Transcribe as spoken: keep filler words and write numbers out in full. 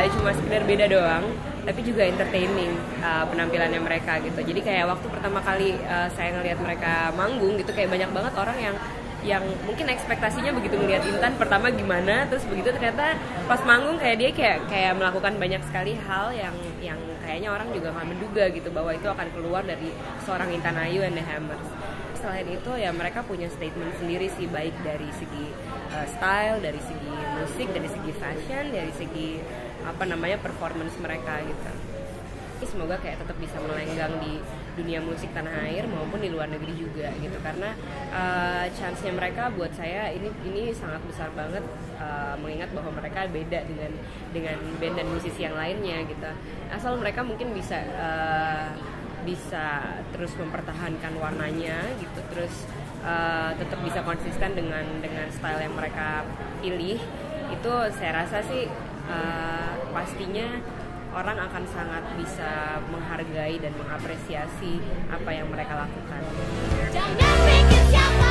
nggak cuma sekedar beda doang, tapi juga entertaining uh, penampilannya mereka gitu. Jadi kayak waktu pertama kali uh, saya ngelihat mereka manggung gitu, kayak banyak banget orang yang yang mungkin ekspektasinya begitu ngelihat Intan pertama gimana, terus begitu ternyata pas manggung kayak dia kayak kayak melakukan banyak sekali hal yang yang kayaknya orang juga nggak menduga gitu bahwa itu akan keluar dari seorang Intan Ayu and the Hammers. Selain itu ya mereka punya statement sendiri sih, baik dari segi uh, style, dari segi musik, dari segi fashion, dari segi apa namanya performance mereka gitu. Semoga kayak tetap bisa melenggang di dunia musik tanah air maupun di luar negeri juga gitu, karena uh, chance-nya mereka buat saya ini ini sangat besar banget, uh, mengingat bahwa mereka beda dengan dengan band dan musisi yang lainnya gitu. Asal mereka mungkin bisa uh, bisa terus mempertahankan warnanya gitu, terus uh, tetap bisa konsisten dengan dengan style yang mereka pilih, itu saya rasa sih uh, pastinya orang akan sangat bisa menghargai dan mengapresiasi apa yang mereka lakukan. Jangan bikin siapa